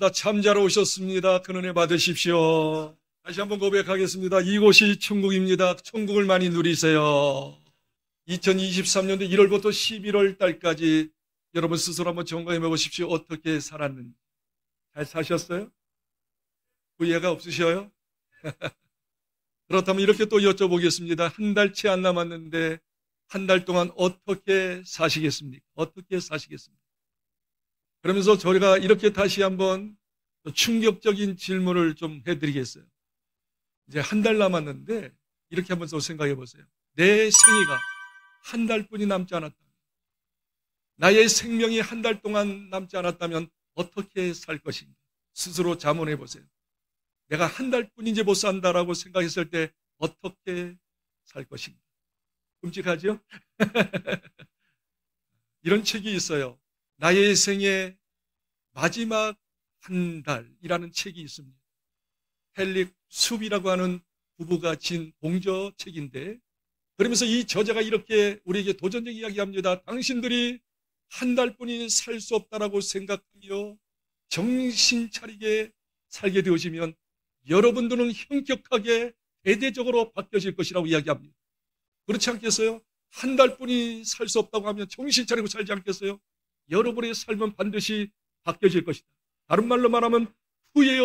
오셨습니다. 잠자러 오셨습니다. 큰 은혜 받으십시오. 다시 한번 고백하겠습니다. 이곳이 천국입니다. 천국을 많이 누리세요. 2023년도 1월부터 11월 달까지 여러분 스스로 한번 점검해 보십시오. 어떻게 살았는지. 잘 사셨어요? 후회가 없으셔요? 그렇다면 이렇게 또 여쭤보겠습니다. 한 달 채 안 남았는데 한 달 동안 어떻게 사시겠습니까? 어떻게 사시겠습니까? 그러면서 저희가 이렇게 다시 한번 충격적인 질문을 좀 해드리겠어요. 이제 한 달 남았는데 이렇게 한번 또 생각해 보세요. 내 생애가 한 달뿐이 남지 않았다면, 나의 생명이 한 달 동안 남지 않았다면 어떻게 살 것인가? 스스로 자문해 보세요. 내가 한 달뿐 이제 못 산다라고 생각했을 때 어떻게 살 것인가? 끔찍하죠? 이런 책이 있어요. 나의 생의 마지막 한 달이라는 책이 있습니다. 헬릭 숲이라고 하는 부부가 진 공저책인데, 그러면서 이 저자가 이렇게 우리에게 도전적 이야기합니다. 당신들이 한 달뿐이 살 수 없다라고 생각하며 정신 차리게 살게 되어지면 여러분들은 현격하게 대대적으로 바뀌어질 것이라고 이야기합니다. 그렇지 않겠어요? 한 달뿐이 살 수 없다고 하면 정신 차리고 살지 않겠어요? 여러분의 삶은 반드시 바뀌어질 것이다. 다른 말로 말하면 후회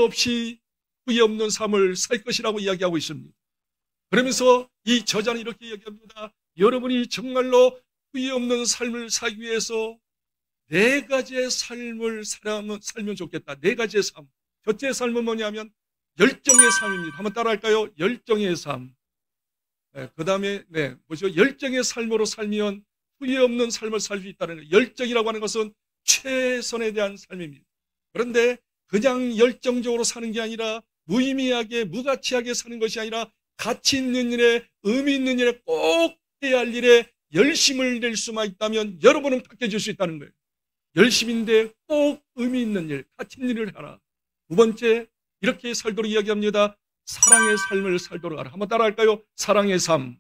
없는 삶을 살 것이라고 이야기하고 있습니다. 그러면서 이 저자는 이렇게 이야기합니다. 여러분이 정말로 후회 없는 삶을 살기 위해서 네 가지의 삶을 살면 좋겠다. 네 가지의 삶. 첫째 삶은 뭐냐면 열정의 삶입니다. 한번 따라할까요? 열정의 삶. 그 다음에 보시죠. 열정의 삶으로 살면 후회 없는 삶을 살 수 있다는 거예요. 열정이라고 하는 것은 최선에 대한 삶입니다. 그런데 그냥 열정적으로 사는 게 아니라 무의미하게 무가치하게 사는 것이 아니라 가치 있는 일에, 의미 있는 일에, 꼭 해야 할 일에 열심을 낼 수만 있다면 여러분은 바뀌어질 수 있다는 거예요. 열심인데 꼭 의미 있는 일, 가치 있는 일을 하라. 두 번째, 이렇게 살도록 이야기합니다. 사랑의 삶을 살도록 하라. 한번 따라할까요? 사랑의 삶.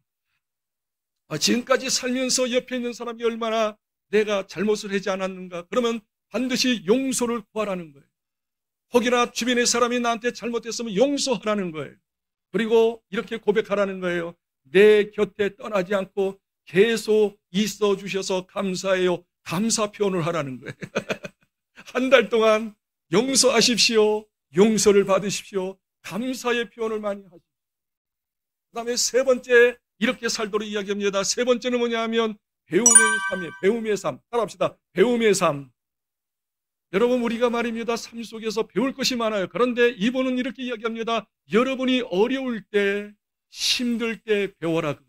지금까지 살면서 옆에 있는 사람이 얼마나 내가 잘못을 하지 않았는가. 그러면 반드시 용서를 구하라는 거예요. 혹이나 주변의 사람이 나한테 잘못했으면 용서하라는 거예요. 그리고 이렇게 고백하라는 거예요. 내 곁에 떠나지 않고 계속 있어 주셔서 감사해요. 감사 표현을 하라는 거예요. 한 달 동안 용서하십시오. 용서를 받으십시오. 감사의 표현을 많이 하십시오. 그 다음에 세 번째, 이렇게 살도록 이야기합니다. 세 번째는 뭐냐 하면 배움의 삶이에요. 배움의 삶. 따라합시다. 배움의 삶. 여러분, 우리가 말입니다. 삶 속에서 배울 것이 많아요. 그런데 이분은 이렇게 이야기합니다. 여러분이 어려울 때, 힘들 때 배워라.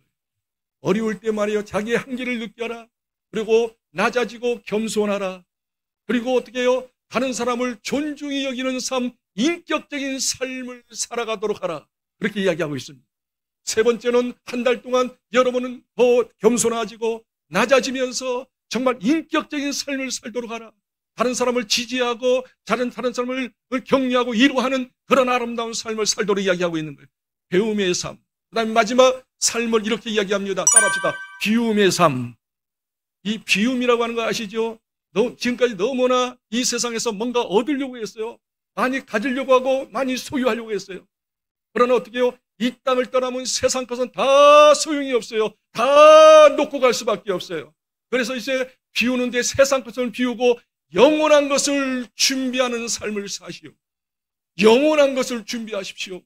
어려울 때 말이에요. 자기의 한계를 느껴라. 그리고 낮아지고 겸손하라. 그리고 어떻게 해요? 다른 사람을 존중히 여기는 삶, 인격적인 삶을 살아가도록 하라. 그렇게 이야기하고 있습니다. 세 번째는 한 달 동안 여러분은 더 겸손해지고 낮아지면서 정말 인격적인 삶을 살도록 하라. 다른 사람을 지지하고 다른 사람을 격려하고 위로하는 그런 아름다운 삶을 살도록 이야기하고 있는 거예요. 배움의 삶. 그 다음에 마지막 삶을 이렇게 이야기합니다. 따라합시다. 비움의 삶. 이 비움이라고 하는 거 아시죠? 지금까지 너무나 이 세상에서 뭔가 얻으려고 했어요. 많이 가지려고 하고 많이 소유하려고 했어요. 그러나 어떻게 해요? 이 땅을 떠나면 세상 것은 다 소용이 없어요. 다 놓고 갈 수밖에 없어요. 그래서 이제 비우는데 세상 것을 비우고 영원한 것을 준비하는 삶을 사시오. 영원한 것을 준비하십시오.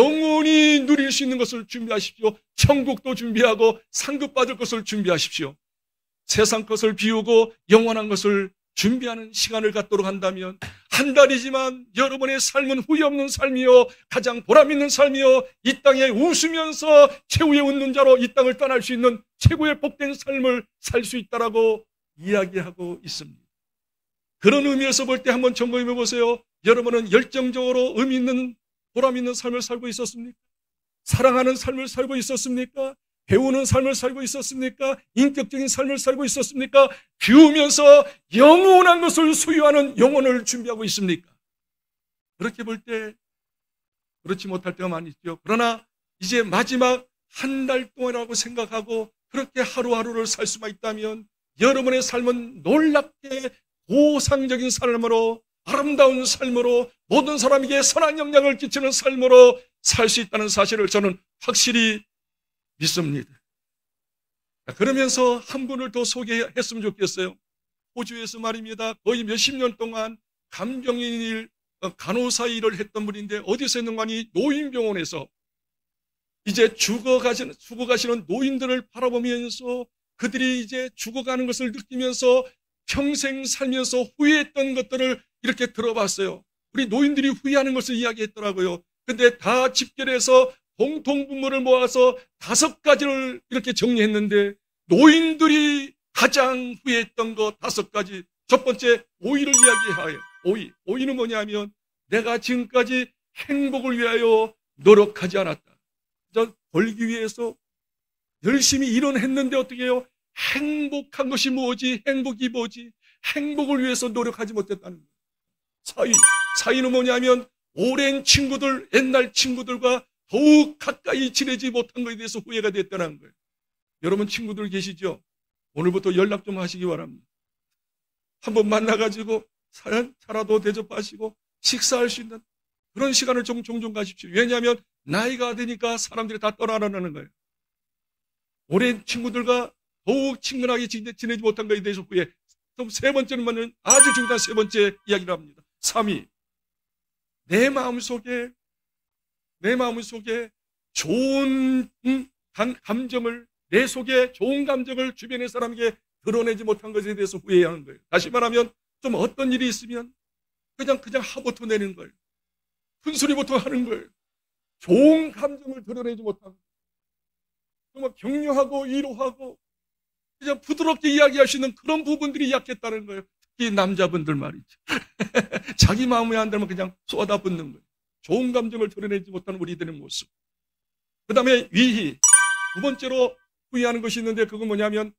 영원히 누릴 수 있는 것을 준비하십시오. 천국도 준비하고 상급받을 것을 준비하십시오. 세상 것을 비우고 영원한 것을 준비하는 시간을 갖도록 한다면 한 달이지만 여러분의 삶은 후회 없는 삶이요, 가장 보람 있는 삶이요, 이 땅에 웃으면서 최후의 웃는 자로 이 땅을 떠날 수 있는 최고의 복된 삶을 살 수 있다라고 이야기하고 있습니다. 그런 의미에서 볼 때 한번 점검해 보세요. 여러분은 열정적으로 의미 있는 보람 있는 삶을 살고 있었습니까? 사랑하는 삶을 살고 있었습니까? 배우는 삶을 살고 있었습니까? 인격적인 삶을 살고 있었습니까? 비우면서 영원한 것을 소유하는 영혼을 준비하고 있습니까? 그렇게 볼 때 그렇지 못할 때가 많이 있죠. 그러나 이제 마지막 한 달 동안이라고 생각하고 그렇게 하루하루를 살 수만 있다면 여러분의 삶은 놀랍게 고상적인 삶으로 아름다운 삶으로 모든 사람에게 선한 영향을 끼치는 삶으로 살 수 있다는 사실을 저는 확실히 믿습니다. 그러면서 한 분을 더 소개했으면 좋겠어요. 호주에서 말입니다. 거의 몇십 년 동안 감정인 일, 간호사 일을 했던 분인데 어디서 했는가 하니 노인병원에서 이제 죽어가시는 노인들을 바라보면서 그들이 이제 죽어가는 것을 느끼면서 평생 살면서 후회했던 것들을 이렇게 들어봤어요. 우리 노인들이 후회하는 것을 이야기했더라고요. 근데 다 집결해서 공통분모를 모아서 5가지를 이렇게 정리했는데 노인들이 가장 후회했던 거 5가지. 첫 번째, 오이를 이야기해요. 오이는 뭐냐면 내가 지금까지 행복을 위하여 노력하지 않았다. 벌기 위해서 열심히 일은 했는데 어떻게 해요? 행복한 것이 뭐지? 행복이 뭐지? 행복을 위해서 노력하지 못했다는 거예요. 사위는 뭐냐면 오랜 친구들, 옛날 친구들과 더욱 가까이 지내지 못한 것에 대해서 후회가 됐다는 거예요. 여러분 친구들 계시죠? 오늘부터 연락 좀 하시기 바랍니다. 한번 만나가지고 차라도 대접하시고 식사할 수 있는 그런 시간을 종종 가십시오. 왜냐하면 나이가 드니까 사람들이 다 떠나가는 거예요. 오랜 친구들과 더욱 친근하게 지내지 못한 것에 대해서 후회. 또 세 번째는 아주 중요한 세 번째 이야기를 합니다. 3위. 내 마음속에 좋은 감정을, 내 속에 좋은 감정을 주변의 사람에게 드러내지 못한 것에 대해서 후회하는 거예요. 다시 말하면 좀 어떤 일이 있으면 그냥 하부터 내는 거예요. 큰 소리부터 하는 거예요. 좋은 감정을 드러내지 못하고 정말 격려하고 위로하고 그냥 부드럽게 이야기할 수 있는 그런 부분들이 약했다는 거예요. 특히 남자분들 말이죠. 자기 마음에 안 들면 그냥 쏟아붓는 거예요. 좋은 감정을 드러내지 못하는 우리들의 모습. 그 다음에 위희. 두 번째로 후회하는 것이 있는데 그건 뭐냐면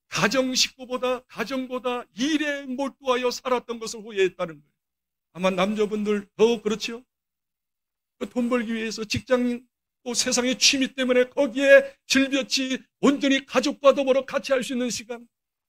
가정보다 일에 몰두하여 살았던 것을 후회했다는 거예요. 아마 남자분들 더 그렇죠? 돈 벌기 위해서 직장 또 세상의 취미 때문에 거기에 질볕이 온전히 가족과 더불어 같이 할 수 있는 시간,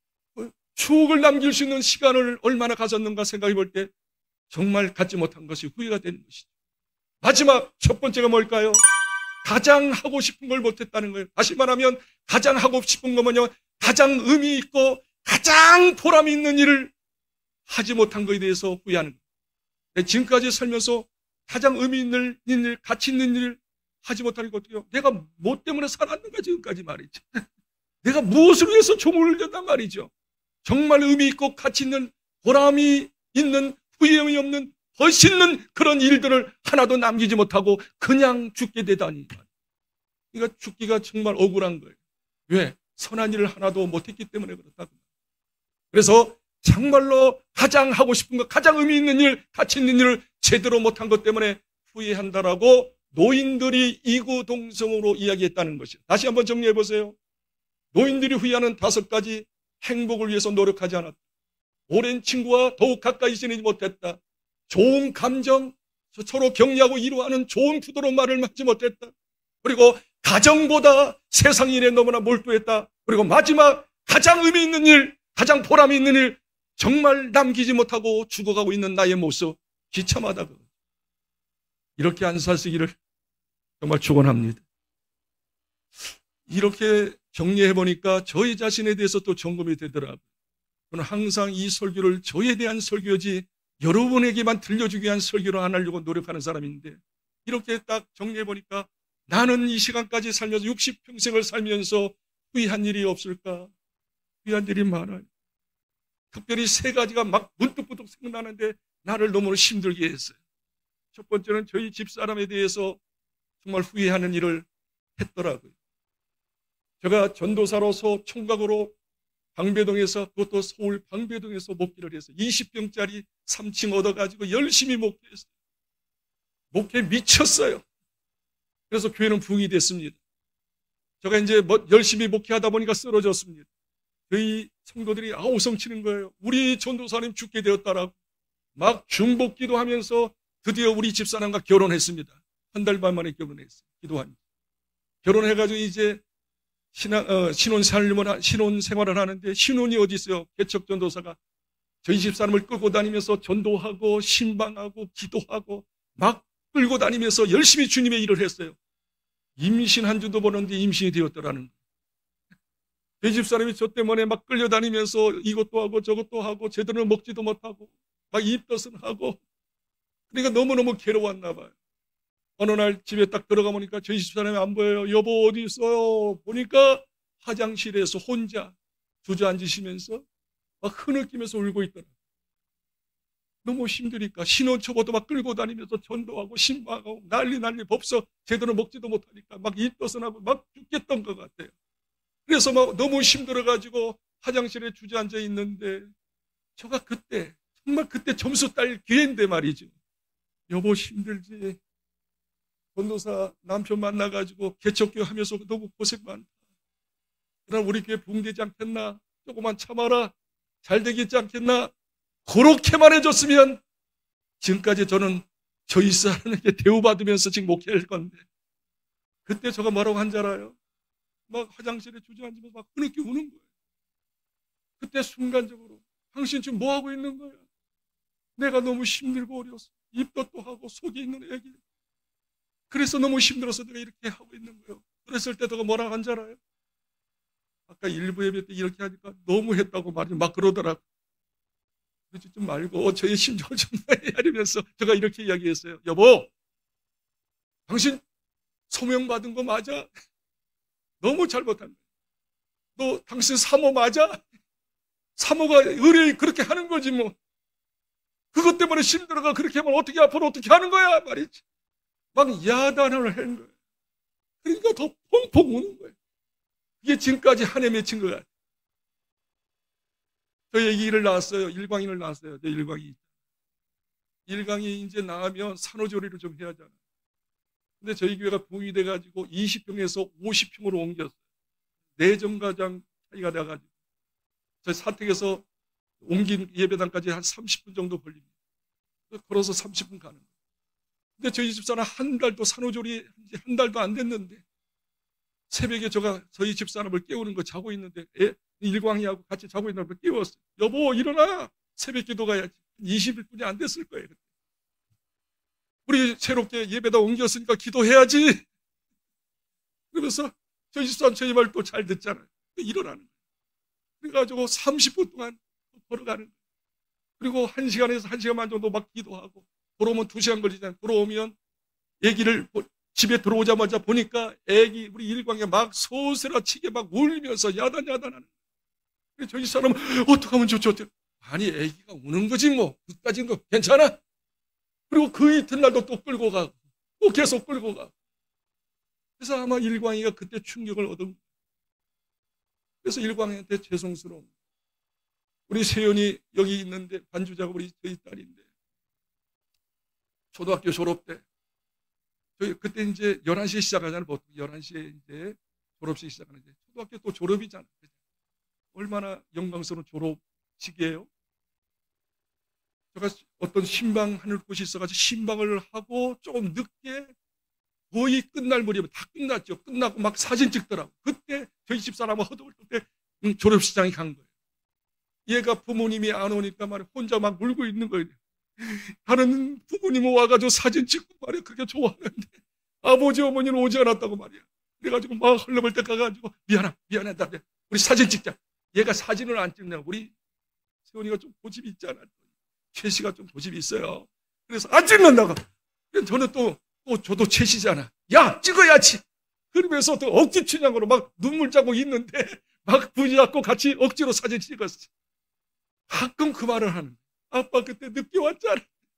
추억을 남길 수 있는 시간을 얼마나 가졌는가 생각해 볼 때 정말 갖지 못한 것이 후회가 되는 것이죠. 마지막 첫 번째가 뭘까요? 가장 하고 싶은 걸 못했다는 거예요. 다시 말하면 가장 하고 싶은 거면요, 가장 의미 있고 가장 보람 있는 일을 하지 못한 것에 대해서 후회하는 거예요. 지금까지 살면서 가장 의미 있는 일, 가치 있는 일을 하지 못하는 것 같아요. 내가 뭐 때문에 살았는가 지금까지 말이죠. 내가 무엇을 위해서 종을 졌단 말이죠. 정말 의미 있고 가치 있는 보람이 있는 후회함이 없는 멋있는 그런 일들을 하나도 남기지 못하고 그냥 죽게 되다니. 그러니까 죽기가 정말 억울한 거예요. 왜? 선한 일을 하나도 못했기 때문에 그렇다고. 그래서 정말로 가장 하고 싶은 것, 가장 의미 있는 일, 가치 있는 일을 제대로 못한 것 때문에 후회한다라고 노인들이 이구동성으로 이야기했다는 것이에요. 다시 한번 정리해 보세요. 노인들이 후회하는 5가지. 행복을 위해서 노력하지 않았다. 오랜 친구와 더욱 가까이 지내지 못했다. 좋은 감정, 서로 격려하고 위로하는 좋은 부드러운 말을 하지 못했다. 그리고 가정보다 세상 일에 너무나 몰두했다. 그리고 마지막 가장 의미 있는 일, 가장 보람이 있는 일, 정말 남기지 못하고 죽어가고 있는 나의 모습, 비참하다. 이렇게 안 살기를 정말 축원합니다. 이렇게 정리해 보니까 저희 자신에 대해서 또 점검이 되더라고요. 저는 항상 이 설교를 저에 대한 설교지 여러분에게만 들려주기 위한 설교를 안 하려고 노력하는 사람인데 이렇게 딱 정리해 보니까 나는 이 시간까지 살면서 60평생을 살면서 후회한 일이 없을까? 후회한 일이 많아요. 특별히 3가지가 막 문득문득 생각나는데 나를 너무 힘들게 했어요. 첫 번째는 저희 집사람에 대해서 정말 후회하는 일을 했더라고요. 제가 전도사로서 총각으로 방배동에서, 그것도 서울 방배동에서 목회를 해서 20평짜리 3층 얻어가지고 열심히 목회했어요. 목회 미쳤어요. 그래서 교회는 부흥이 됐습니다. 제가 이제 열심히 목회하다 보니까 쓰러졌습니다. 저희 성도들이 아우성 치는 거예요. 우리 전도사님 죽게 되었다라고. 막 중복기도 하면서 드디어 우리 집사람과 결혼했습니다. 한 달 반 만에 결혼했어요. 기도하면서. 결혼해가지고 이제 신혼 생활을 하는데 신혼이 어디 있어요? 개척전도사가 저희 집사람을 끌고 다니면서 전도하고 신방하고 기도하고 막 끌고 다니면서 열심히 주님의 일을 했어요. 임신 한 주도 보는데 임신이 되었더라는 거예요. 저희 집사람이 저 때문에 막 끌려다니면서 이것도 하고 저것도 하고 제대로 먹지도 못하고 막 입덧은 하고, 그러니까 너무너무 괴로웠나 봐요. 어느 날 집에 딱 들어가 보니까 저희 집사람이 안 보여요. 여보 어디 있어요? 보니까 화장실에서 혼자 주저앉으시면서 막 흐느끼면서 울고 있더라고요. 너무 힘드니까 신혼초보도 막 끌고 다니면서 전도하고 신방하고 난리 법서 제대로 먹지도 못하니까 막 입덧은 하고 막 죽겠던 것 같아요. 그래서 막 너무 힘들어가지고 화장실에 주저앉아 있는데 제가 그때 정말 그때 점수 딸 기회인데 말이죠. 여보 힘들지? 전도사 남편 만나가지고 개척교회 하면서 너무 고생 많다. 그러나 우리 교회 붕되지 않겠나? 조금만 참아라. 잘 되겠지 않겠나? 그렇게만 해줬으면 지금까지 저는 저희 사람에게 대우받으면서 지금 목회할 건데, 그때 저가 뭐라고 한 줄 알아요? 막 화장실에 주저앉으면서 막 흐느끼 우는 거예요. 그때 순간적으로 당신 지금 뭐 하고 있는 거야? 내가 너무 힘들고 어려웠어. 입덧도 하고 속에 있는 애기. 그래서 너무 힘들어서 내가 이렇게 하고 있는 거예요. 그랬을 때 너가 뭐라고 한 줄 알아요? 아까 일부 예배 때 이렇게 하니까 너무 했다고 말이 막 그러더라고. 그러지 좀 말고 저의 심정을 좀 헤아리면서 제가 이렇게 이야기했어요. 여보, 당신 소명받은 거 맞아? 너무 잘못한 거야. 너 당신 사모 맞아? 사모가 의뢰 그렇게 하는 거지 뭐. 그것 때문에 힘들어가 그렇게 하면 어떻게 앞으로 어떻게 하는 거야 말이지. 막 야단을 한 거예요. 그러니까 더 펑펑 우는 거예요. 이게 지금까지 한 해 맺힌 것 같아요. 저희 일을 낳았어요. 일광인을 낳았어요. 저 일광이. 일광이 이제 낳으면 산후조리를 좀 해야 하잖아요. 근데 저희 교회가 부흥이 돼가지고 20평에서 50평으로 옮겼어요. 내정가장 차이가 나가지고. 저희 사택에서 옮긴 예배당까지 한 30분 정도 걸립니다. 걸어서 30분 가는 거예요. 근데 저희 집사람 한 달도 산후조리 한 달도 안 됐는데 새벽에 제가 저희 집사람을 깨우는 거 자고 있는데 일광이하고 같이 자고 있는 걸 깨웠어요. 여보 일어나, 새벽 기도 가야지. 20분이 안 됐을 거예요. 우리 새롭게 예배당 옮겼으니까 기도해야지. 그러면서 저희 집사람 저희 말 또 잘 듣잖아요. 일어나는 거예요. 그래가지고 30분 동안 걸어가는 거예요. 그리고 1시간에서 1시간 반 정도 막 기도하고 돌아오면 2시간 걸리잖아요. 돌아오면 애기를 집에 들어오자마자 보니까 애기 우리 일광이 막 소스라치게 막 울면서 야단하는 거예요. 저희 사람은 어떡하면 좋죠? 아니 애기가 우는 거지 뭐. 그까진 거 괜찮아? 그리고 그 이튿날도 또 끌고 가고 또 계속 끌고 가고. 그래서 아마 일광이가 그때 충격을 얻은 거예요. 그래서 일광이한테 죄송스러운 거예요. 우리 세연이 여기 있는데 반주자가 우리 저희 딸인데 초등학교 졸업 때 저희 그때 이제 11시에 시작하잖아요. 보통 11시에 이제 졸업식 시작하는데 초등학교 또 졸업이잖아요. 얼마나 영광스러운 졸업식이에요. 제가 어떤 신방하는 곳이 있어가지고 신방을 하고 조금 늦게 거의 끝날 무렵에 다 끝났죠. 끝나고 막 사진 찍더라고. 그때 저희 집사람은 허덕을 때 졸업식장에 간 거예요. 얘가 부모님이 안 오니까 말이야 혼자 막 울고 있는 거예요. 다른 부모님은 와가지고 사진 찍고 말이야 그렇게 좋아하는데 아버지 어머니는 오지 않았다고 말이야. 그래가지고 막 헐레벌 때 가가지고 미안하다. 우리 사진 찍자. 얘가 사진을 안 찍냐고. 우리 세훈이가 좀 고집이 있잖아. 최씨가 좀 고집이 있어요. 그래서 안 찍는다고. 저는 또 저도 최씨잖아. 야 찍어야지. 그러면서 또 억지 춘향으로 막 눈물 자국 있는데 막 부지잡고 같이 억지로 사진 찍었어. 가끔 그 말을 하는 거야. 아빠 그때 늦게 왔잖아.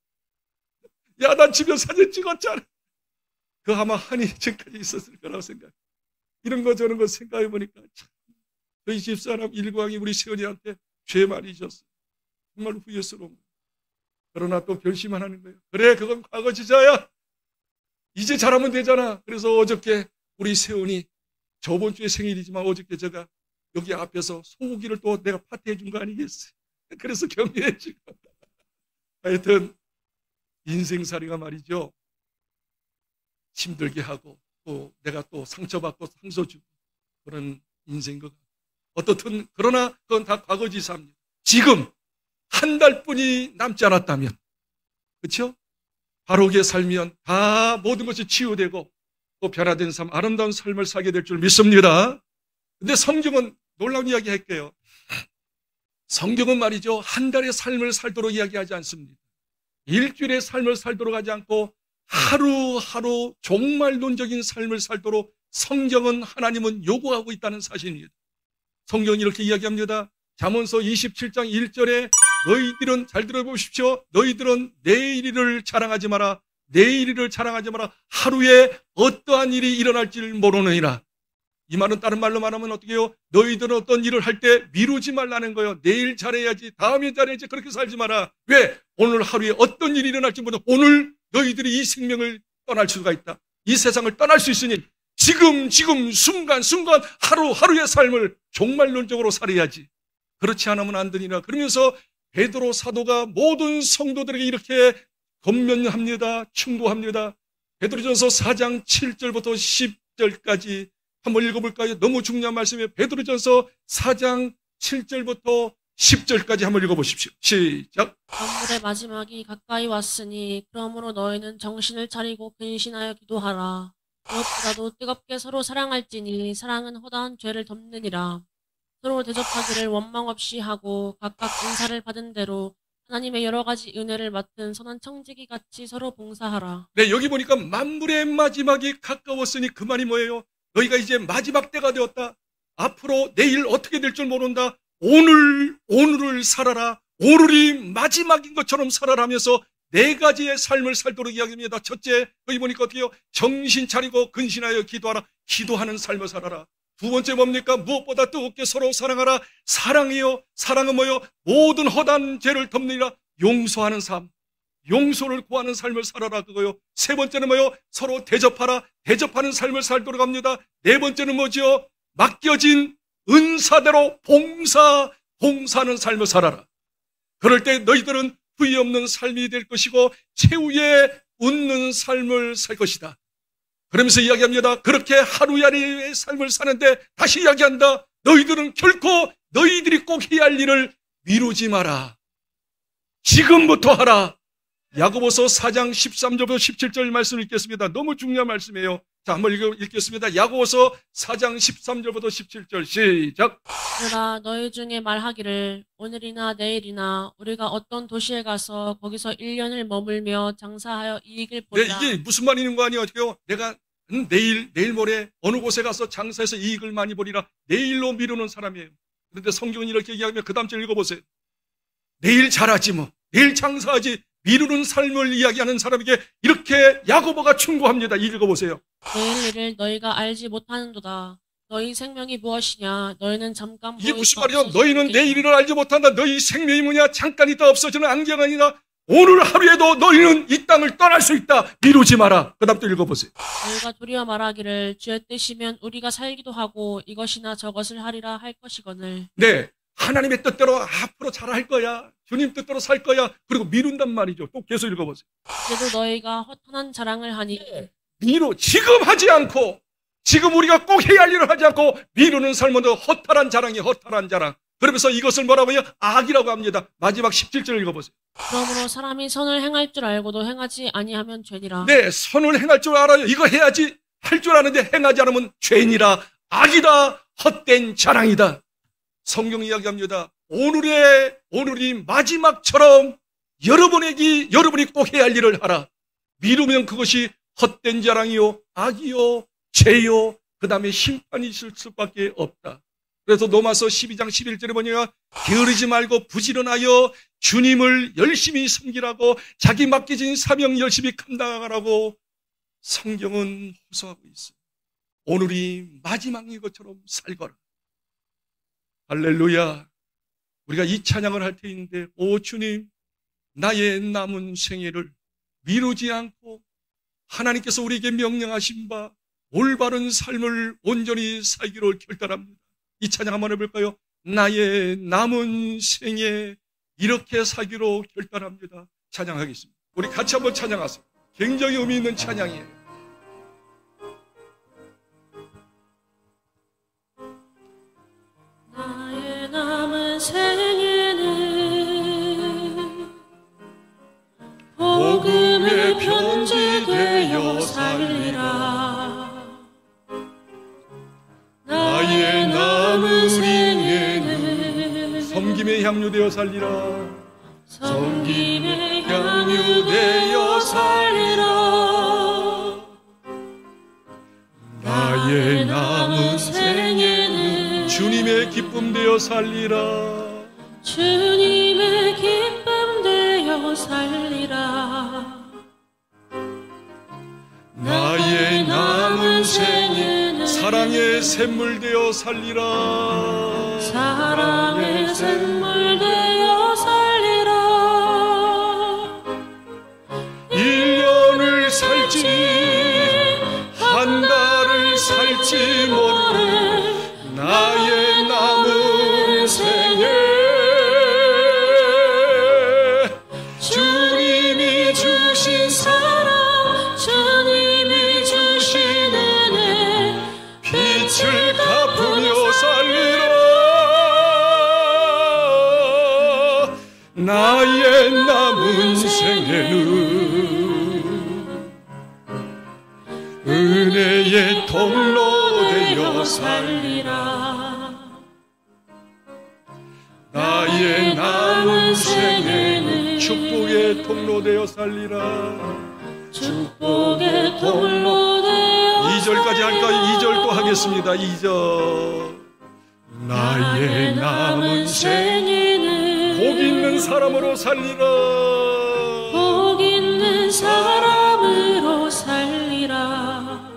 야단치며 사진 찍었잖아. 그 아마 한이 지금까지 있었을 거라고 생각해. 이런 거 저런 거 생각해 보니까 참 저희 집사람 일광이 우리 세연이한테 죄 많이 졌어. 정말 후회스러운 거야. 그러나 또 결심만 하는 거예요. 그래 그건 과거 지자야. 이제 잘하면 되잖아. 그래서 어저께 우리 세훈이 저번 주에 생일이지만 어저께 제가 여기 앞에서 소고기를 또 내가 파티해 준 거 아니겠어요. 그래서 격려해 주고. 하여튼 인생살이가 말이죠. 힘들게 하고 또 내가 또 상처받고 상처 주고 그런 인생인 것 같아요. 어떻든 그러나 그건 다 과거지사입니다. 지금 한 달뿐이 남지 않았다면, 그렇죠? 바르게 살면 다 모든 것이 치유되고 또 변화된 삶, 아름다운 삶을 살게 될 줄 믿습니다. 근데 성경은 놀라운 이야기 할게요. 성경은 말이죠, 한 달의 삶을 살도록 이야기하지 않습니다. 일주일의 삶을 살도록 하지 않고 하루하루 종말론적인 삶을 살도록 성경은, 하나님은 요구하고 있다는 사실입니다. 성경은 이렇게 이야기합니다. 잠언서 27장 1절에 너희들은, 잘 들어보십시오, 너희들은 내일을 자랑하지 마라. 내일을 자랑하지 마라. 하루에 어떠한 일이 일어날지를 모르느니라. 이 말은 다른 말로 말하면 어떻게 해요? 너희들은 어떤 일을 할 때 미루지 말라는 거예요. 내일 잘해야지, 다음에 잘해야지, 그렇게 살지 마라. 왜? 오늘 하루에 어떤 일이 일어날지 모르고 오늘 너희들이 이 생명을 떠날 수가 있다. 이 세상을 떠날 수 있으니 지금 순간 하루하루의 삶을 종말론적으로 살아야지. 그렇지 않으면 안 되니라. 그러면서 베드로 사도가 모든 성도들에게 이렇게 권면합니다. 충고합니다. 베드로전서 4장 7절부터 10절까지 한번 읽어볼까요? 너무 중요한 말씀이에요. 베드로전서 4장 7절부터 10절까지 한번 읽어보십시오. 시작. 만물의 마지막이 가까이 왔으니 그러므로 너희는 정신을 차리고 근신하여 기도하라. 무엇보다도 뜨겁게 서로 사랑할지니 사랑은 허다한 죄를 덮느니라. 서로 대접하기를 원망 없이 하고 각각 은사를 받은 대로 하나님의 여러 가지 은혜를 맡은 선한 청지기 같이 서로 봉사하라. 네, 여기 보니까 만물의 마지막이 가까웠으니 그 말이 뭐예요? 너희가 이제 마지막 때가 되었다. 앞으로 내일 어떻게 될 줄 모른다. 오늘을 살아라. 오늘이 마지막인 것처럼 살아라 하면서 네 가지의 삶을 살도록 이야기합니다. 첫째, 여기 보니까 어떻게 해요? 정신 차리고 근신하여 기도하라. 기도하는 삶을 살아라. 두 번째 뭡니까? 무엇보다 뜨겁게 서로 사랑하라. 사랑이요. 사랑은 뭐요? 모든 허다한 죄를 덮느니라. 용서하는 삶. 용서를 구하는 삶을 살아라, 그거요. 세 번째는 뭐요? 서로 대접하라. 대접하는 삶을 살도록 합니다. 네 번째는 뭐죠? 맡겨진 은사대로 봉사하는 삶을 살아라. 그럴 때 너희들은 후회 없는 삶이 될 것이고 최후에 웃는 삶을 살 것이다. 그러면서 이야기합니다. 그렇게 하루야리의 삶을 사는데 다시 이야기한다. 너희들은 결코 너희들이 꼭 해야 할 일을 미루지 마라. 지금부터 하라. 야고보서 4장 13절부터 17절 말씀을 읽겠습니다. 너무 중요한 말씀이에요. 자, 한번 읽겠습니다. 야고보서 4장 13절부터 17절 시작. 그러나 너희 중에 말하기를 오늘이나 내일이나 우리가 어떤 도시에 가서 거기서 1년을 머물며 장사하여 이익을 보리라. 네, 이게 무슨 말이 있는 거 아니에요? 내가 내일 모레 어느 곳에 가서 장사해서 이익을 많이 보리라. 내일로 미루는 사람이에요. 그런데 성경은 이렇게 얘기하면 그 다음 절 읽어보세요. 내일 잘하지 뭐. 내일 장사하지. 미루는 삶을 이야기하는 사람에게 이렇게 야고보가 충고합니다. 읽어보세요. 내일 일을 너희가 알지 못하는도다. 너희 생명이 무엇이냐? 너희는 잠깐 이게 무슨 말이야? 너희는 내일 일을 알지 못한다. 너희 생명이 뭐냐? 잠깐 있다 없어지는 안개가 아니라 오늘 하루에도 너희는 이 땅을 떠날 수 있다. 미루지 마라. 그 다음 또 읽어보세요. 너희가 도리어 말하기를 주의 뜻이면 우리가 살기도 하고 이것이나 저것을 하리라 할 것이거늘. 네, 하나님의 뜻대로 앞으로 잘할 거야. 주님 뜻대로 살 거야. 그리고 미룬단 말이죠. 또 계속 읽어보세요. 그래도 너희가 허탄한 자랑을 하니 지금 하지 않고 지금 우리가 꼭 해야 할 일을 하지 않고 미루는 삶은 허탈한 자랑이 허탈한 자랑. 그러면서 이것을 뭐라고 해요? 악이라고 합니다. 마지막 17절 읽어보세요. 그러므로 사람이 선을 행할 줄 알고도 행하지 아니하면 죄니라. 네, 선을 행할 줄 알아요. 이거 해야지 할 줄 아는데 행하지 않으면 죄니라. 악이다. 헛된 자랑이다. 성경 이야기합니다. 오늘이 마지막처럼 여러분이 꼭 해야 할 일을 하라. 미루면 그것이 헛된 자랑이요, 악이요, 죄요, 그 다음에 심판이 있을 수밖에 없다. 그래서 로마서 12장 11절에 보니까 게으르지 말고 부지런하여 주님을 열심히 섬기라고 자기 맡겨진 사명 열심히 감당하라고 성경은 호소하고 있어요. 오늘이 마지막인 것처럼 살거라. 할렐루야. 우리가 이 찬양을 할 테인데 오 주님, 나의 남은 생애를 미루지 않고 하나님께서 우리에게 명령하신 바 올바른 삶을 온전히 살기로 결단합니다. 이 찬양 한번 해볼까요? 나의 남은 생에 이렇게 살기로 결단합니다. 찬양하겠습니다. 우리 같이 한번 찬양하세요. 굉장히 의미 있는 찬양이에요. 나의 남은 생에는 향유되어 살리라. 섬김에 향유되어 살리라. 나의 남은 생에는 주님의 기쁨 되어 살리라. 주님의 기쁨 되어 살리라. 나의 남은 생에 사랑의 샘물 되어 살리라. 사랑의 샘물 되어 살리라. 1년을 살지 한 달을 살지 모를 나의 남은 생에 주님이 주신 사랑, 주님이 주신 은혜, 빛을 갚으며 살리라. 나의 남은 생에는 은혜의 통로 되어 살리라. 나의 남은 생에는 축복의 통로 되어 살리라. 축복의 통로 되어 2절까지 할까요? 2절 또 하겠습니다. 2절. 나의 남은 생에는 복 있는 사람으로 살리라. 복 있는 사람으로 살리라.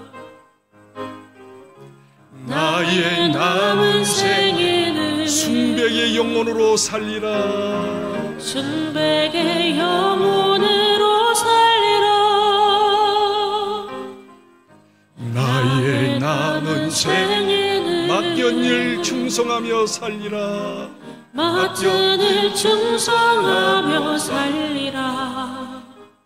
나의 남은 생에는 순백의 영혼으로 살리라. 순백의 영혼으로 살리라. 나의 남은 생에는 맡긴 일 충성하며 살리라. 맡은 일 충성하며 살리라.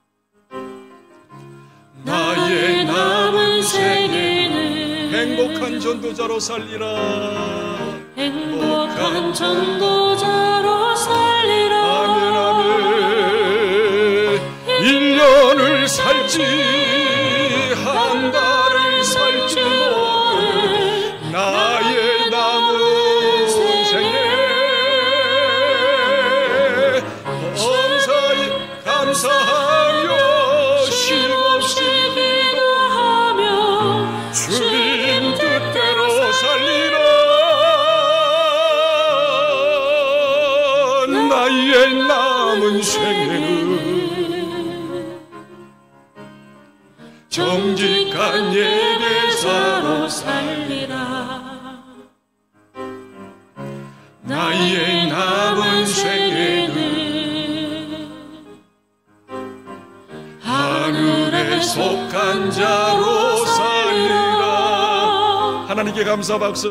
나의 남은 생에는 행복한 전도자로 살리라. 행복한 전도자로 살리라. 아멘 아멘. 1년을 살지 한 달을 살지 모를 나의 남은 생에 범사에 감사하며 쉼없이 기도하며 주님 뜻대로 살리라. 나의 남은 생에는 정직한 예배자로 살리라. 나의 남은 생에는 하늘에 속한 자로 살리라. 하나님께 감사 박수.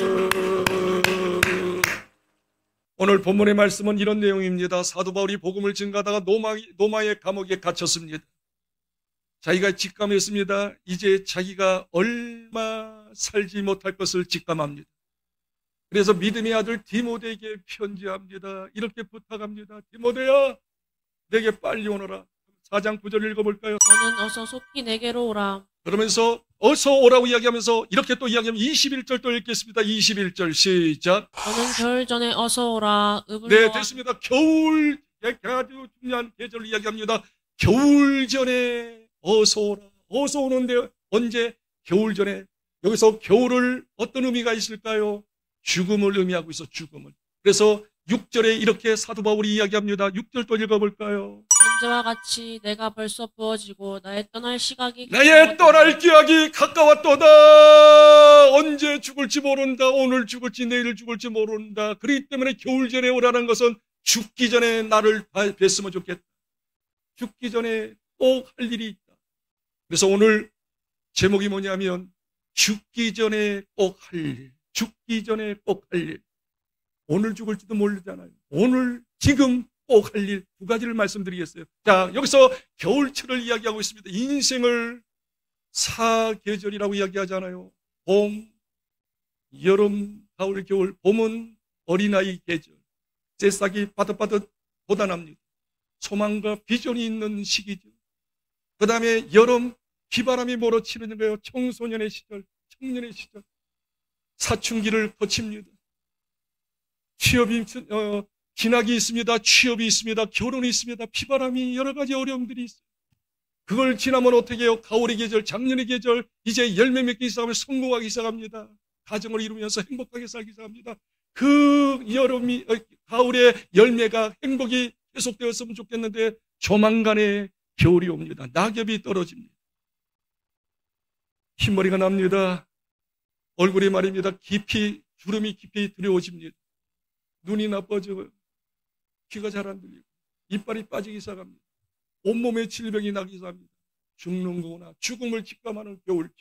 오늘 본문의 말씀은 이런 내용입니다. 사도 바울이 복음을 증가하다가 로마의 감옥에 갇혔습니다. 자기가 직감했습니다. 이제 자기가 얼마 살지 못할 것을 직감합니다. 그래서 믿음의 아들 디모데에게 편지합니다. 이렇게 부탁합니다. 디모데야, 내게 빨리 오너라. 4장 9절 읽어볼까요? 너는 어서 속히 내게로 오라. 그러면서 어서 오라고 이야기하면서 이렇게 또 이야기하면 21절 또 읽겠습니다. 21절 시작. 너는 겨울 전에 어서 오라. 네, 됐습니다. 겨울, 아주 중요한 계절을 이야기합니다. 겨울 전에 어서 오라. 어서 오는데 언제? 겨울 전에. 여기서 겨울을 어떤 의미가 있을까요? 죽음을 의미하고 있어, 죽음을. 그래서 6절에 이렇게 사도 바울이 이야기합니다. 6절 또 읽어볼까요? 현재와 같이 내가 벌써 부어지고 나의 떠날 시각이 나의 떠날 기약이 가까웠도다. 언제 죽을지 모른다. 오늘 죽을지 내일 죽을지 모른다. 그렇기 때문에 겨울 전에 오라는 것은 죽기 전에 나를 뵀으면 좋겠다. 죽기 전에 꼭 할 일이 있다. 그래서 오늘 제목이 뭐냐면 죽기 전에 꼭 할 일. 죽기 전에 꼭 할 일. 오늘 죽을지도 모르잖아요. 오늘 지금 꼭 할 일 두 가지를 말씀드리겠어요. 자, 여기서 겨울철을 이야기하고 있습니다. 인생을 사계절이라고 이야기하잖아요. 봄, 여름, 가을, 겨울. 봄은 어린아이 계절. 새싹이 바득바득 돋아납니다. 소망과 비전이 있는 시기죠. 그 다음에 여름, 비바람이 몰아치는 거예요. 청소년의 시절, 청년의 시절. 사춘기를 거칩니다. 취업이 진학이 있습니다. 취업이 있습니다. 결혼이 있습니다. 비바람이 여러 가지 어려움들이 있어요. 그걸 지나면 어떻게 해요? 가을의 계절, 작년의 계절, 이제 열매 맺기 시작하면 성공하기 시작합니다. 가정을 이루면서 행복하게 살기 시작합니다. 그 여름이, 가을의 열매가 행복이 계속되었으면 좋겠는데 조만간에 겨울이 옵니다. 낙엽이 떨어집니다. 흰머리가 납니다. 얼굴이 말입니다. 주름이 깊이 들여오집니다. 눈이 나빠져요. 귀가 잘 안 들리고 이빨이 빠지기 시작합니다. 온몸에 질병이 나기 시작합니다. 죽는 거나 죽음을 직감하는 겨울철.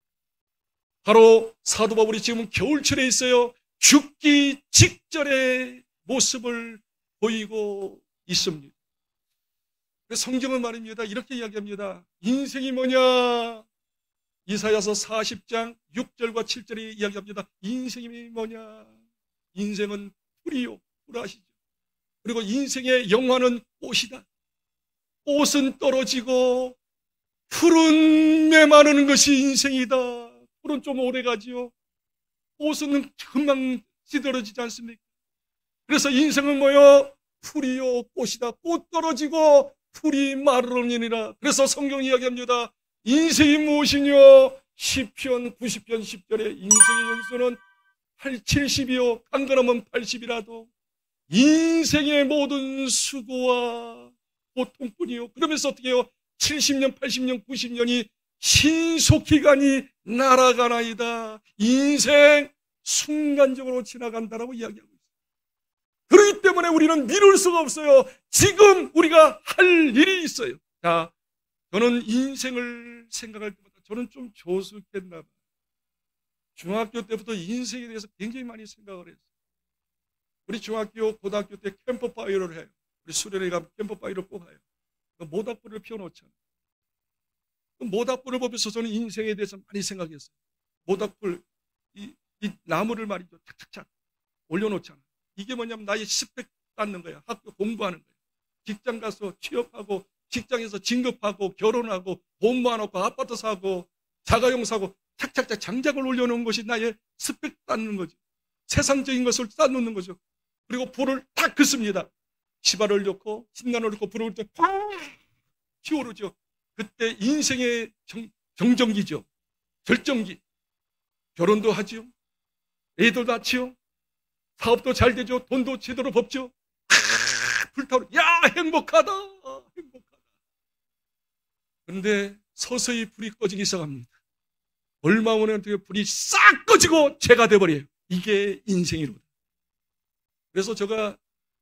바로 사도 바울이 지금 겨울철에 있어요. 죽기 직전의 모습을 보이고 있습니다. 성경은 말입니다. 이렇게 이야기합니다. 인생이 뭐냐? 이사야서 40장 6절과 7절이 이야기합니다. 인생이 뭐냐? 인생은 풀이요. 풀아시죠? 그리고 인생의 영화는 꽃이다. 꽃은 떨어지고 풀은 메마르는 것이 인생이다. 풀은 좀 오래 가지요. 꽃은 금방 시들어지지 않습니까? 그래서 인생은 뭐요? 풀이요 꽃이다. 꽃 떨어지고 풀이 마르느니라. 그래서 성경이 이야기합니다. 인생이 무엇이뇨? 시편 90편 10절에 인생의 연수는 70이요 간간하면 80이라도 인생의 모든 수고와 고통뿐이요. 그러면서 어떻게 해요? 70년, 80년, 90년이 신속히간이 날아가나이다. 인생 순간적으로 지나간다라고 이야기하고 있어요. 그렇기 때문에 우리는 미룰 수가 없어요. 지금 우리가 할 일이 있어요. 자, 저는 인생을 생각할 때마다 저는 좀 조숙했나 봐요. 중학교 때부터 인생에 대해서 굉장히 많이 생각을 했어요. 우리 중학교, 고등학교 때 캠프파이어를 해요. 우리 수련회 가면 캠프파이어를 꼭 해요. 모닥불을 피워놓잖아요. 모닥불을 보면서 저는 인생에 대해서 많이 생각했어요. 모닥불, 이 나무를 말이죠. 착착착 올려놓잖아요. 이게 뭐냐면 나의 스펙 쌓는 거야. 학교 공부하는 거야. 직장 가서 취업하고 직장에서 진급하고 결혼하고 돈 모아놓고 아파트 사고 자가용 사고 착착착 장작을 올려놓은 것이 나의 스펙 쌓는 거죠. 세상적인 것을 쌓는 거죠. 그리고 불을 탁 긋습니다. 시발을 넣고 신난을 넣고 불을 때 팍 피오르죠. 그때 인생의 정전기죠. 절정기. 결혼도 하지요. 애도 낳지요. 사업도 잘 되죠. 돈도 제대로 법죠. 불타오르. 야, 행복하다. 행복하다. 그런데 서서히 불이 꺼지기 시작합니다. 얼마 만에 어떻게 불이 싹 꺼지고 죄가 돼버려요. 이게 인생이로다. 그래서 제가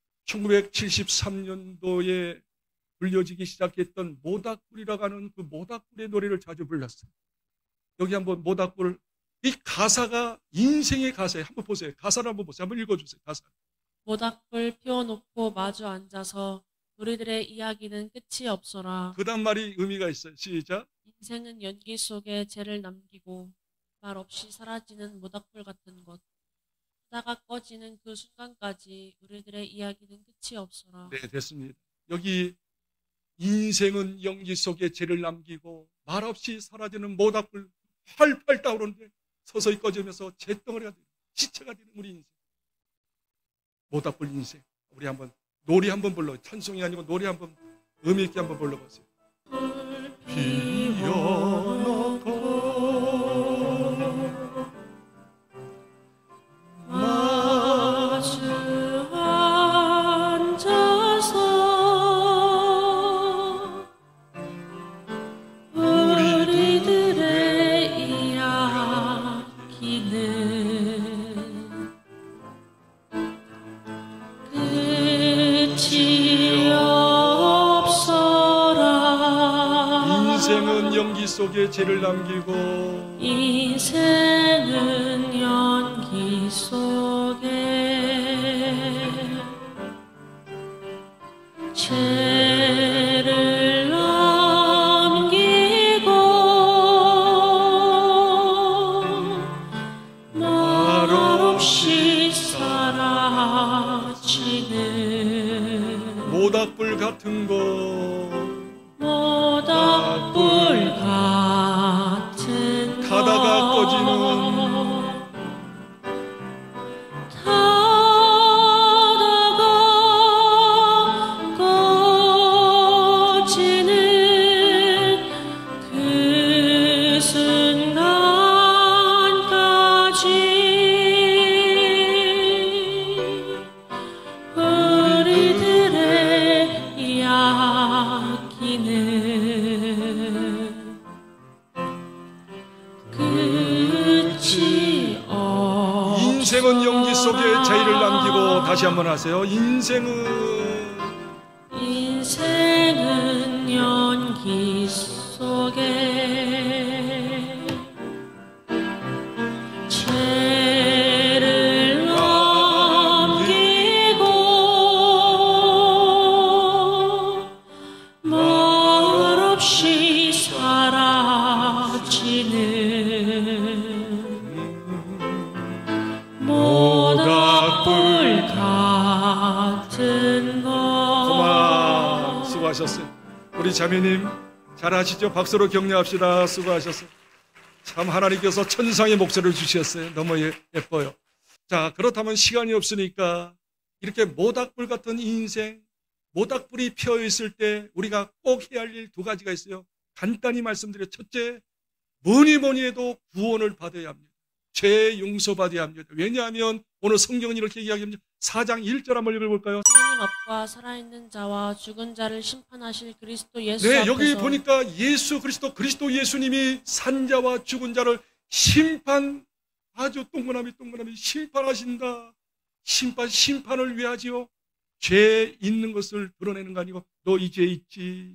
1973년도에 불려지기 시작했던 모닥불이라고 하는 그 모닥불의 노래를 자주 불렀어요. 여기 한번 모닥불, 이 가사가 인생의 가사예요. 한번 보세요. 가사를 한번 보세요. 한번 읽어주세요. 가사. 모닥불 피워놓고 마주 앉아서 우리들의 이야기는 끝이 없어라. 그 다음 말이 의미가 있어요. 시작. 인생은 연기 속에 죄를 남기고 말 없이 사라지는 모닥불 같은 것. 하다가 꺼지는 그 순간까지 우리들의 이야기는 끝이 없어라. 네, 됐습니다. 여기 인생은 연기 속에 죄를 남기고 말없이 사라지는 모닥불 활활 타오르는데 서서히 꺼지면서 잿덩어리가 되는 시체가 되는 우리 인생. 모닥불 인생. 우리 한번 노래 한번 불러. 찬송이 아니고 노래 한번 의미 있게 한번 불러보세요. 불 피워놓고 마주 앉아서 우리들의 이야기는 끝이 없어라. 인생은 연기 속에 죄를 남기고 인생은 연기 속에 죄를 남기고 말없이 사라지는 모닥불 같은 것 모닥불 같은 가다가 꺼지는 타다가 한번 하세요. 인생은 연기 속에 죄를 넘기고 말없이 사라지는 모닥불 같은 것. 수고하셨어요. 우리 자매님 잘하시죠? 박수로 격려합시다. 수고하셨어요. 참 하나님께서 천상의 목소리를 주셨어요. 너무 예뻐요. 자, 그렇다면 시간이 없으니까 이렇게 모닥불 같은 인생, 모닥불이 피어 있을 때 우리가 꼭 해야 할 일 두 가지가 있어요. 간단히 말씀드려. 첫째, 뭐니 해도 구원을 받아야 합니다. 죄 용서받아야 합니다. 왜냐하면 오늘 성경은 이렇게 이야기합니다. 4장 1절 한번 읽어볼까요? 하나님 앞과 살아있는 자와 죽은 자를 심판하실 그리스도 예수 네, 앞에서. 여기 보니까 예수 그리스도 예수님이 산자와 죽은 자를 아주 동그라미 심판하신다. 심판을 왜 하지요? 죄 있는 것을 드러내는 거 아니고 너 이제 있지,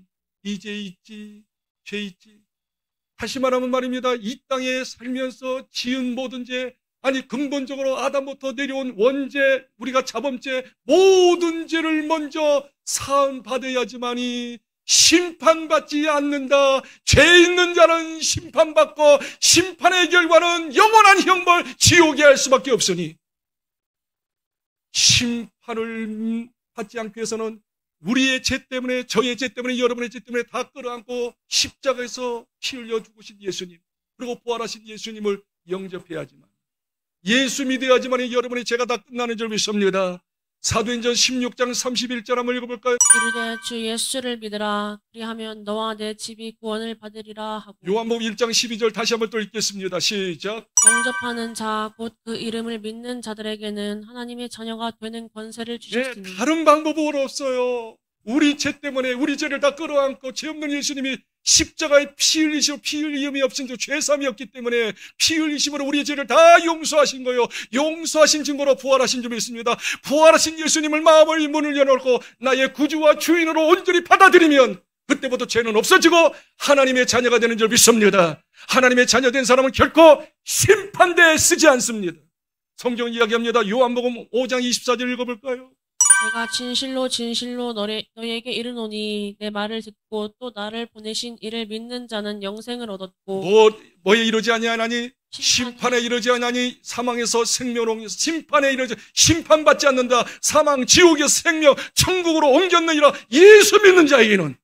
죄 있지. 다시 말하면 말입니다. 이 땅에 살면서 지은 모든 죄, 아니 근본적으로 아담부터 내려온 원죄, 우리가 자범죄, 모든 죄를 먼저 사함받아야지만이 심판받지 않는다. 죄 있는 자는 심판받고 심판의 결과는 영원한 형벌, 지옥에 할 수밖에 없으니 심판을 받지 않기 위해서는 우리의 죄 때문에, 저의 죄 때문에, 여러분의 죄 때문에 다 끌어안고 십자가에서 피 흘려 죽으신 예수님, 그리고 부활하신 예수님을 영접해야지만, 예수 믿어야지만 여러분의 죄가 다 끝나는 줄 믿습니다. 사도행전 16장 31절 한번 읽어볼까요? 이르되 주 예수를 믿으라. 그리하면 너와 내 집이 구원을 받으리라 하고. 요한복음 1장 12절 다시 한번 또 읽겠습니다. 시작. 영접하는 자, 곧 그 이름을 믿는 자들에게는 하나님의 자녀가 되는 권세를 주셨으니. 네, 다른 방법은 없어요. 우리 죄 때문에 우리 죄를 다 끌어안고 죄 없는 예수님이 십자가에 피 흘림이 없은 죄 사함이 없기 때문에 피 흘리심으로 우리의 죄를 다 용서하신 거예요. 용서하신 증거로 부활하신 줄 믿습니다. 부활하신 예수님을 마음을 문을 열어놓고 나의 구주와 주인으로 온전히 받아들이면 그때부터 죄는 없어지고 하나님의 자녀가 되는 줄 믿습니다. 하나님의 자녀 된 사람은 결코 심판대에 쓰지 않습니다. 성경 이야기합니다. 요한복음 5장 24절 읽어볼까요? 내가 진실로 너희에게 이르노니 내 말을 듣고 또 나를 보내신 이를 믿는 자는 영생을 얻었고. 뭐에 이르지 아니하나니? 심판에 이르지 아니하니? 사망에서 생명으로 심판에 이르지, 심판받지 않는다. 사망 지옥에서 생명 천국으로 옮겼느니라. 예수 믿는 자에게는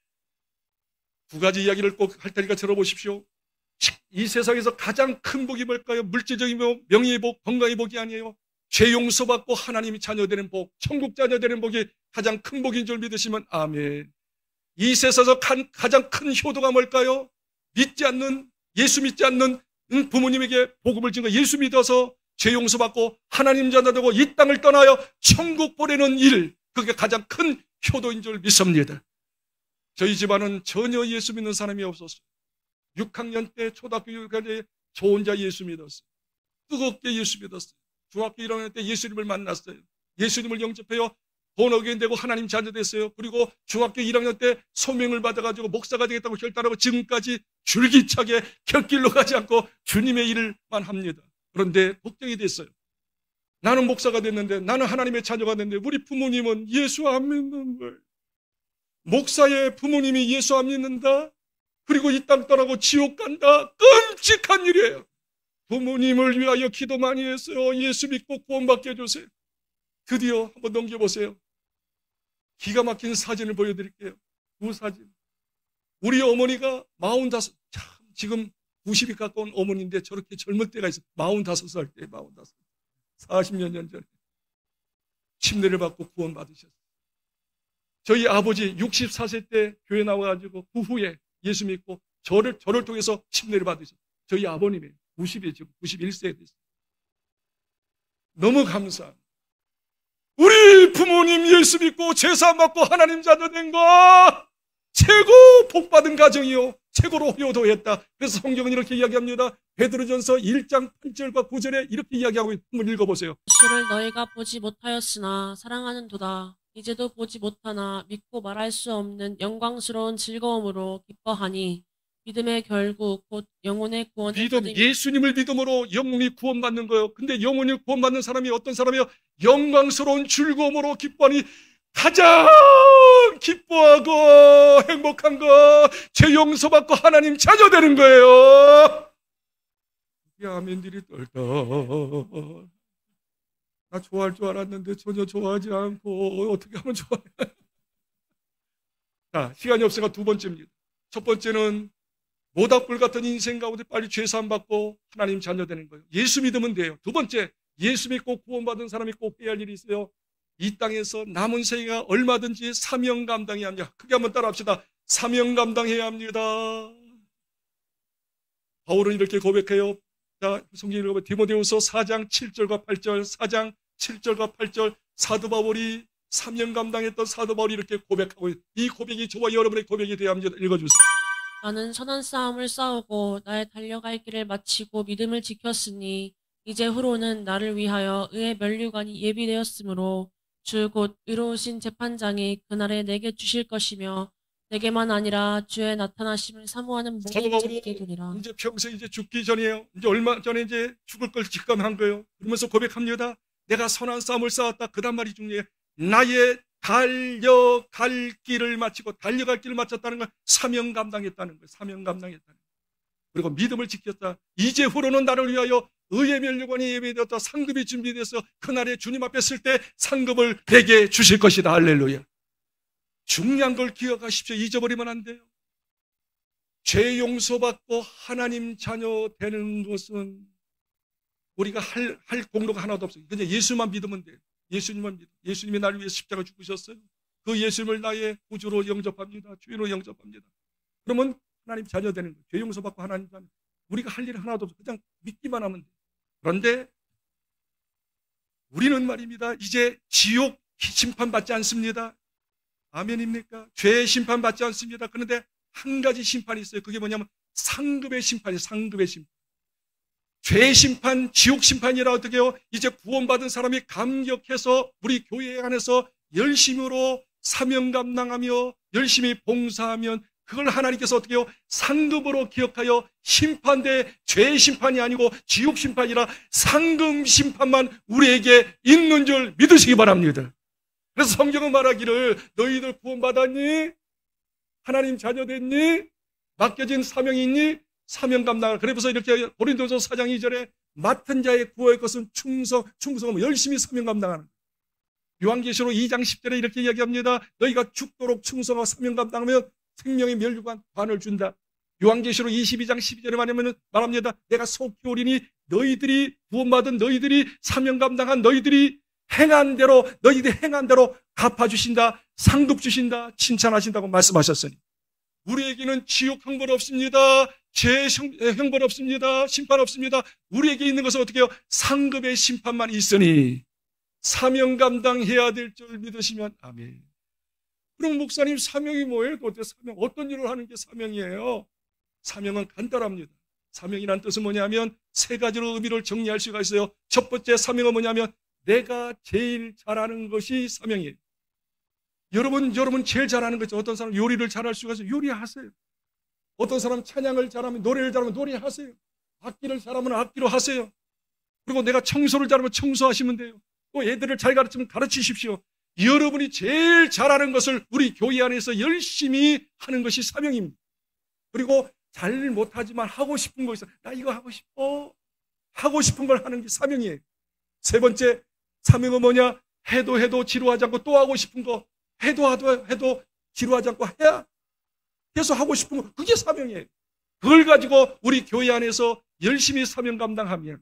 두 가지 이야기를 꼭 할 테니까 들어보십시오. 이 세상에서 가장 큰 복이 뭘까요? 물질적인 복, 명예의 복, 건강의 복이 아니에요. 죄 용서받고 하나님이 자녀되는 복, 천국 자녀되는 복이 가장 큰 복인 줄 믿으시면 아멘. 이 세상에서 가장 큰 효도가 뭘까요? 예수 믿지 않는 부모님에게 복음을 준 거, 예수 믿어서 죄 용서받고 하나님 자녀 되고 이 땅을 떠나여 천국 보내는 일, 그게 가장 큰 효도인 줄 믿습니다. 저희 집안은 전혀 예수 믿는 사람이 없었어요. 6학년 때, 초등학교 6학년 때 저 혼자 예수 믿었어요. 뜨겁게 예수 믿었어요. 중학교 1학년 때 예수님을 만났어요. 예수님을 영접해요. 본어게인 되고 하나님 자녀 됐어요. 그리고 중학교 1학년 때 소명을 받아가지고 목사가 되겠다고 결단하고 지금까지 줄기차게 곁길로 가지 않고 주님의 일을만 합니다. 그런데 걱정이 됐어요. 나는 목사가 됐는데, 나는 하나님의 자녀가 됐는데 우리 부모님은 예수 안 믿는 거예요. 목사의 부모님이 예수 안 믿는다? 그리고 이 땅 떠나고 지옥 간다? 끔찍한 일이에요. 부모님을 위하여 기도 많이 했어요. 예수 믿고 구원받게 해주세요. 드디어 한번 넘겨보세요. 기가 막힌 사진을 보여드릴게요. 두 사진. 우리 어머니가 45, 참 지금 90이 가까운 어머니인데 저렇게 젊을 때가 있어요. 45살 때, 45. 40몇 년 전에 침례를 받고 구원받으셨어요. 저희 아버지 64세 때 교회 나와가지고 그 후에 예수 믿고 저를 통해서 침례를 받으셨어요. 저희 아버님이 90에 지금 91세에 됐어요. 너무 감사합니다. 우리 부모님 예수 믿고 제사 받고 하나님 자녀 된 거 최고 복 받은 가정이요. 최고로 효도했다. 그래서 성경은 이렇게 이야기합니다. 베드로전서 1장 8절과 9절에 이렇게 이야기하고 한번 읽어보세요. 예수를 너희가 보지 못하였으나 사랑하는도다. 이제도 보지 못하나 믿고 말할 수 없는 영광스러운 즐거움으로 기뻐하니 믿음의 결국 곧 영혼의 구원을 믿음, 받으며 예수님을 믿음으로 영혼이 구원받는 거예요. 근데 영혼이 구원받는 사람이 어떤 사람이요? 영광스러운 즐거움으로 기뻐하니 가장 기뻐하고 행복한 거, 죄 용서받고 하나님 자녀 되는 거예요. 아멘들이 떨떨. 나 좋아할 줄 알았는데 전혀 좋아하지 않고 어떻게 하면 좋아해? 자, 시간이 없으니까 두 번째입니다. 첫 번째는 모닥불 같은 인생 가운데 빨리 죄사함 받고 하나님 자녀 되는 거예요. 예수 믿으면 돼요. 두 번째, 예수 믿고 구원받은 사람이 꼭 해야 할 일이 있어요. 이 땅에서 남은 생애가 얼마든지 사명 감당해야 합니다. 크게 한번 따라합시다. 사명 감당해야 합니다. 바울은 이렇게 고백해요. 자, 성경 읽어보면 디모데후서 4장 7절과 8절, 4장 7절과 8절, 사도 바울이 사명 감당했던 사도 바울이 이렇게 고백하고, 이 고백이 저와 여러분의 고백이 되어야 합니다. 읽어주세요. 나는 선한 싸움을 싸우고 나의 달려갈 길을 마치고 믿음을 지켰으니 이제 후로는 나를 위하여 의의 면류관이 예비되었으므로 주 곧 의로우신 재판장이 그날에 내게 주실 것이며 내게만 아니라 주의 나타나심을 사모하는 모든 자에게 되리라. 이제 평생 이제 죽기 전이에요. 이제 얼마 전에 이제 죽을 걸 직감한 거예요. 그러면서 고백합니다. 내가 선한 싸움을 싸웠다. 그다음 말이 중요해요. 나의 달려갈 길을 마치고 달려갈 길을 마쳤다는 건 사명 감당했다는 거예요. 사명 감당했다는 거예요. 그리고 믿음을 지켰다. 이제 후로는 나를 위하여 의의 면류관이 예비되었다. 상급이 준비돼서 그날에 주님 앞에 설 때 상급을 내게 주실 것이다. 할렐루야. 중요한 걸 기억하십시오. 잊어버리면 안 돼요. 죄 용서받고 하나님 자녀 되는 것은 우리가 할 공로가 하나도 없어요. 그냥 예수만 믿으면 돼요. 예수님만 믿어. 예수님이 나를 위해 십자가 죽으셨어요. 그 예수님을 나의 구주로 영접합니다. 주인으로 영접합니다. 그러면 하나님 자녀 되는 거예요. 죄 용서받고 하나님 자녀. 우리가 할 일은 하나도 없어요. 그냥 믿기만 하면 돼요. 그런데 우리는 말입니다. 이제 지옥 심판받지 않습니다. 아멘입니까? 죄 심판받지 않습니다. 그런데 한 가지 심판이 있어요. 그게 뭐냐면 상급의 심판이에요. 상급의 심판. 죄 심판, 지옥 심판이라 어떻게 해요? 이제 구원받은 사람이 감격해서 우리 교회 안에서 열심으로 사명 감당하며 열심히 봉사하면 그걸 하나님께서 어떻게 해요? 상급으로 기억하여 심판대 죄 심판이 아니고 지옥 심판이라 상급 심판만 우리에게 있는 줄 믿으시기 바랍니다. 그래서 성경은 말하기를 너희들 구원받았니? 하나님 자녀 됐니? 맡겨진 사명이 있니? 사명 감당을. 그래서 이렇게 고린도서 4장 2절에 맡은 자의 구할 것은 충성하면 열심히 사명 감당하는 거예요. 요한계시록 2장 10절에 이렇게 이야기합니다. 너희가 죽도록 충성하고 사명 감당하면 생명의 면류관 관을 준다. 요한계시록 22장 12절에 말합니다. 내가 속히 오리니 너희들이 구원받은 너희들이 사명 감당한 너희들이 행한 대로 너희들이 행한 대로 갚아주신다. 상급 주신다. 칭찬하신다고 말씀하셨으니 우리에게는 지옥 형벌 없습니다. 죄 형벌 없습니다. 심판 없습니다. 우리에게 있는 것은 어떻게 해요? 상급의 심판만 있으니 사명 감당해야 될 줄 믿으시면 아멘. 그럼 목사님 사명이 뭐예요? 도대체 사명 어떤 일을 하는 게 사명이에요? 사명은 간단합니다. 사명이란 뜻은 뭐냐면 세 가지로 의미를 정리할 수가 있어요. 첫 번째 사명은 뭐냐면 내가 제일 잘하는 것이 사명이에요. 여러분 제일 잘하는 거죠. 어떤 사람 요리를 잘할 수가 있어요. 요리하세요. 어떤 사람 찬양을 잘하면 노래를 잘하면 노래하세요. 악기를 잘하면 악기로 하세요. 그리고 내가 청소를 잘하면 청소하시면 돼요. 또 애들을 잘 가르치면 가르치십시오. 여러분이 제일 잘하는 것을 우리 교회 안에서 열심히 하는 것이 사명입니다. 그리고 잘 못하지만 하고 싶은 거 있어요. 나 이거 하고 싶어. 하고 싶은 걸 하는 게 사명이에요. 세 번째 사명은 뭐냐? 해도 지루하지 않고 또 하고 싶은 거 해도 지루하지 않고 해야 계속 하고 싶은 거 그게 사명이에요. 그걸 가지고 우리 교회 안에서 열심히 사명 감당하면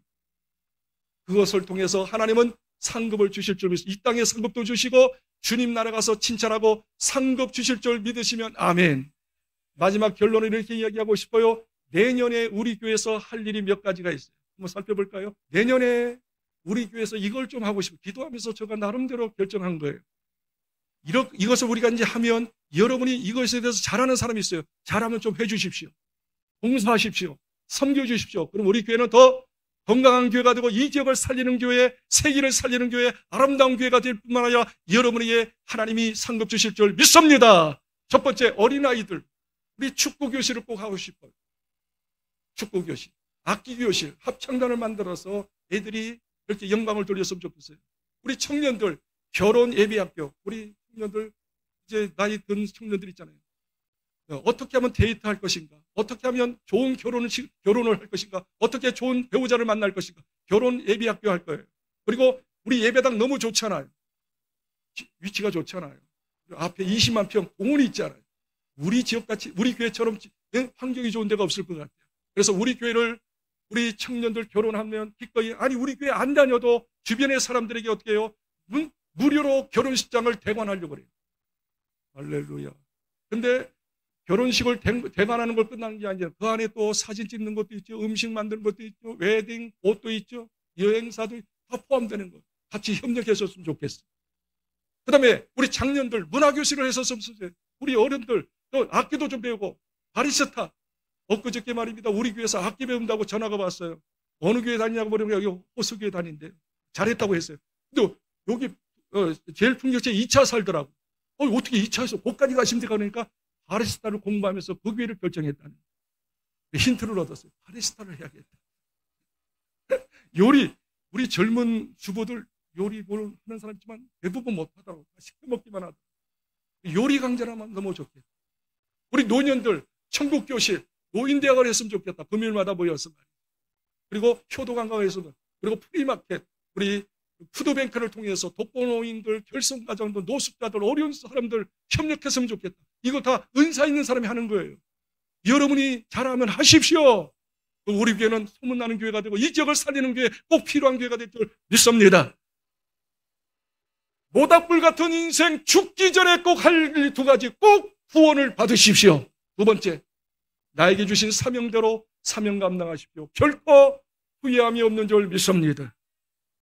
그것을 통해서 하나님은 상급을 주실 줄 믿으시고 이 땅에 상급도 주시고 주님 나라 가서 칭찬하고 상급 주실 줄 믿으시면 아멘. 마지막 결론을 이렇게 이야기하고 싶어요. 내년에 우리 교회에서 할 일이 몇 가지가 있어요. 한번 살펴볼까요? 내년에 우리 교회에서 이걸 좀 하고 싶어요. 기도하면서 제가 나름대로 결정한 거예요. 이것을 우리가 이제 하면 여러분이 이것에 대해서 잘하는 사람이 있어요. 잘하면 좀 해주십시오. 봉사하십시오. 섬겨주십시오. 그럼 우리 교회는 더 건강한 교회가 되고 이 지역을 살리는 교회, 세계를 살리는 교회, 아름다운 교회가 될 뿐만 아니라 여러분에게 하나님이 상급 주실 줄 믿습니다. 첫 번째, 어린아이들. 우리 축구교실을 꼭 하고 싶어요. 축구교실, 악기교실, 합창단을 만들어서 애들이 이렇게 영광을 돌렸으면 좋겠어요. 우리 청년들, 결혼 예비학교, 우리 청년들, 이제 나이 든 청년들 있잖아요. 어떻게 하면 데이트할 것인가? 어떻게 하면 좋은 결혼을 할 것인가? 어떻게 좋은 배우자를 만날 것인가? 결혼 예비학교 할 거예요. 그리고 우리 예배당 너무 좋잖아요. 위치가 좋잖아요. 앞에 20만 평 공원이 있잖아요. 우리 지역같이, 우리 교회처럼 환경이 좋은 데가 없을 것 같아요. 그래서 우리 교회를, 우리 청년들 결혼하면 기꺼이, 아니 우리 교회 안 다녀도 주변의 사람들에게 어떻게 해요? 무료로 결혼식장을 대관하려고 그래요. 할렐루야. 근데 결혼식을 대관하는 걸 끝나는 게 아니라 그 안에 또 사진 찍는 것도 있죠. 음식 만드는 것도 있죠. 웨딩, 옷도 있죠. 여행사도 다 포함되는 거. 같이 협력했었으면 좋겠어요. 그 다음에 우리 장년들 문화교실을 했었으면 좋겠어요. 우리 어른들 또 악기도 좀 배우고 바리스타. 엊그저께 말입니다. 우리 교회에서 악기 배운다고 전화가 왔어요. 어느 교회 다니냐고 물으면 여기 호수교회 다닌대. 잘했다고 했어요. 근데 여기 제일 풍경채 2차 살더라고. 어떻게 2차에서 거기까지 가신대 그러니까 바리스타를 공부하면서 그 교회를 결정했다는 힌트를 얻었어요. 바리스타를 해야겠다. 요리, 우리 젊은 주부들 요리 하는 사람 있지만 대부분 못하더라고. 시켜먹기만 하더라고. 요리 강좌라면 너무 좋겠다. 우리 노년들 천국교실, 노인대학을 했으면 좋겠다. 금요일마다 모여서 말이야. 그리고 효도관광을 했으면, 그리고 프리마켓, 우리 푸드뱅크를 통해서 독거노인들, 결손가정들, 노숙자들, 어려운 사람들 협력했으면 좋겠다. 이거 다 은사 있는 사람이 하는 거예요. 여러분이 잘하면 하십시오. 우리 교회는 소문나는 교회가 되고 이 지역을 살리는 교회, 꼭 필요한 교회가 될 줄 믿습니다. 모닥불 같은 인생 죽기 전에 꼭 할 일 두 가지, 꼭 후원을 받으십시오. 두 번째, 나에게 주신 사명대로 사명 감당하십시오. 결코 후회함이 없는 줄 믿습니다.